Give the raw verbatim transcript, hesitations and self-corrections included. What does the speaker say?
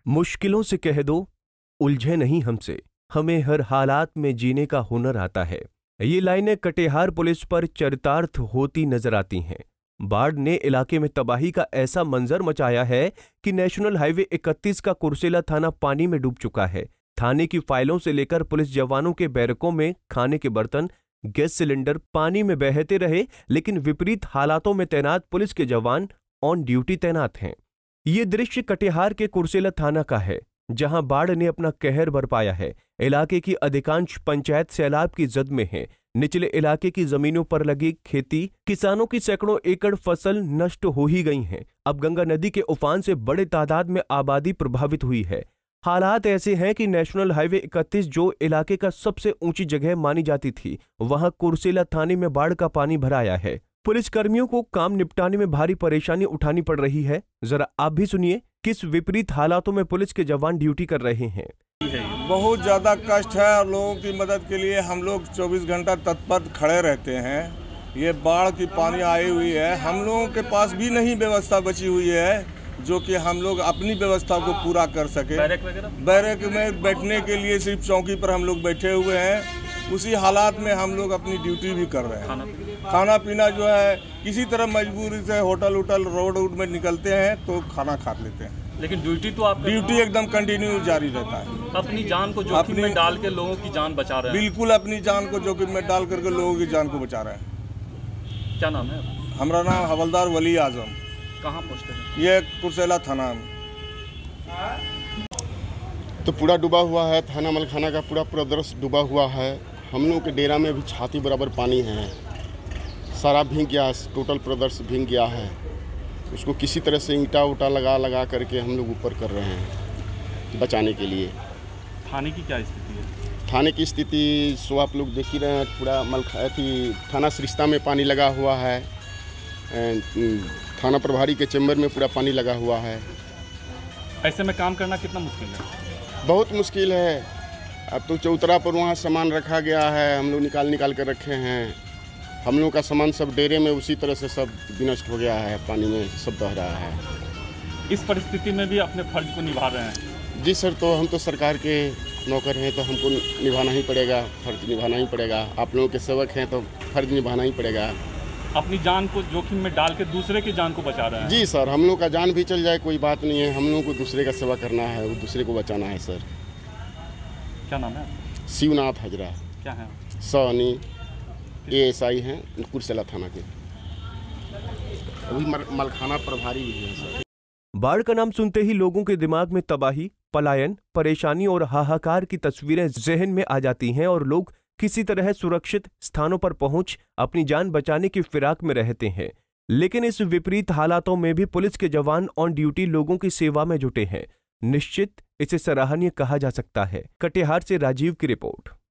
मुश्किलों से कह दो, उलझे नहीं हमसे, हमें हर हालात में जीने का हुनर आता है। ये लाइनें कटिहार पुलिस पर चरितार्थ होती नजर आती हैं। बाढ़ ने इलाके में तबाही का ऐसा मंजर मचाया है कि नेशनल हाईवे इकतीस का कुर्सेला थाना पानी में डूब चुका है। थाने की फाइलों से लेकर पुलिस जवानों के बैरकों में खाने के बर्तन, गैस सिलेंडर पानी में बहते रहे, लेकिन विपरीत हालातों में तैनात पुलिस के जवान ऑन ड्यूटी तैनात हैं। ये दृश्य कटिहार के कुर्सेला थाना का है, जहां बाढ़ ने अपना कहर बरपाया है। इलाके की अधिकांश पंचायत सैलाब की जद में है। निचले इलाके की जमीनों पर लगी खेती, किसानों की सैकड़ों एकड़ फसल नष्ट हो ही गई हैं। अब गंगा नदी के उफान से बड़े तादाद में आबादी प्रभावित हुई है। हालात ऐसे हैं कि नेशनल हाईवे इकतीस, जो इलाके का सबसे ऊंची जगह मानी जाती थी, वहां कुर्सेला थाने में बाढ़ का पानी भराया है। पुलिस कर्मियों को काम निपटाने में भारी परेशानी उठानी पड़ रही है। जरा आप भी सुनिए किस विपरीत हालातों में पुलिस के जवान ड्यूटी कर रहे हैं। बहुत ज़्यादा कष्ट है और लोगों की मदद के लिए हम लोग चौबीस घंटा तत्पर खड़े रहते हैं। ये बाढ़ की पानी आई हुई है, हम लोगों के पास भी नहीं व्यवस्था बची हुई है जो कि हम लोग अपनी व्यवस्था को पूरा कर सके। बैरक में बैठने के लिए सिर्फ चौकी पर हम लोग बैठे हुए हैं। उसी हालात में हम लोग अपनी ड्यूटी भी कर रहे हैं। खाना, खाना पीना जो है किसी तरह मजबूरी से होटल उटल रोड वोड में निकलते हैं तो खाना खा लेते हैं, लेकिन ड्यूटी तो आप ड्यूटी एकदम कंटिन्यू जारी रहता है। अपनी जान को जोखिम में डाल के लोगों की जान बचा रहे हैं। बिल्कुल अपनी जान को जोखिम में डाल करके लोगों की जान को बचा रहे हैं। क्या नाम है? हमारा नाम हवलदार वली आजम। कहाँ पहुँचते हैं? ये कुर्सेला थाना में। तो पूरा डूबा हुआ है, थाना मलखाना का पूरा पूरा दृश्य डूबा हुआ है। हम लोग के डेरा में भी छाती बराबर पानी है, सारा भीग गया, टोटल प्रदर्श भीग गया है। उसको किसी तरह से ईंटा उटा लगा लगा करके हम लोग ऊपर कर रहे हैं बचाने के लिए। थाने की क्या स्थिति है? थाने की स्थिति सो आप लोग देख ही रहे हैं, पूरा मलखा थी थाना सरिस्ता में पानी लगा हुआ है। थाना प्रभारी के चैम्बर में पूरा पानी लगा हुआ है। ऐसे में काम करना कितना मुश्किल है? बहुत मुश्किल है। अब तो चौतरा पर वहाँ सामान रखा गया है, हम लोग निकाल निकाल कर रखे हैं। हम लोग का सामान सब डेरे में उसी तरह से सब विनष्ट हो गया है, पानी में सब बह रहा है। इस परिस्थिति में भी अपने फर्ज को निभा रहे हैं? जी सर, तो हम तो सरकार के नौकर हैं तो हमको निभाना ही पड़ेगा, फर्ज निभाना ही पड़ेगा। आप लोगों के सेवक हैं तो फर्ज निभाना ही पड़ेगा। अपनी जान को जोखिम में डाल के दूसरे की जान को बचा रहे हैं? जी सर, हम लोग का जान भी चल जाए कोई बात नहीं है, हम लोगों को दूसरे का सेवा करना है, वो दूसरे को बचाना है सर। क्या नाम है? शिवनाथ हजरा। क्या है? सौनी ए एस आई हैं कुर्सेला थाना के, अभी मलखाना प्रभारी भी हैं सर। बाढ़ का नाम सुनते ही लोगों के दिमाग में तबाही, पलायन, परेशानी और हाहाकार की तस्वीरें जहन में आ जाती हैं और लोग किसी तरह सुरक्षित स्थानों पर पहुंच अपनी जान बचाने की फिराक में रहते हैं। लेकिन इस विपरीत हालातों में भी पुलिस के जवान ऑन ड्यूटी लोगों की सेवा में जुटे हैं। निश्चित इसे सराहनीय कहा जा सकता है। कटिहार से राजीव की रिपोर्ट।